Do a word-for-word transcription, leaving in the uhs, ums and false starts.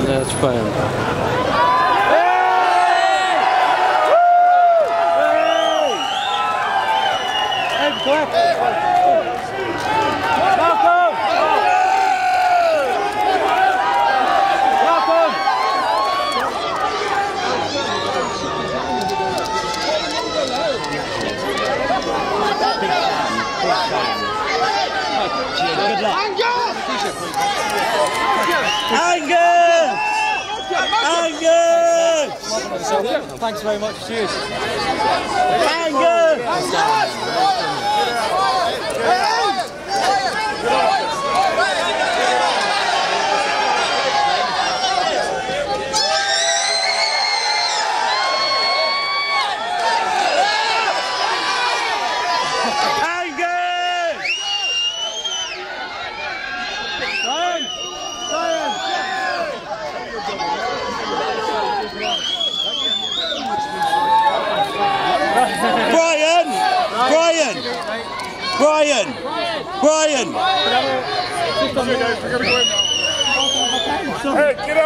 تفاهم. Angus! Angus! Thanks very much. Cheers. Angus! Brian! Brian! Brian! Brian! Hey, get up!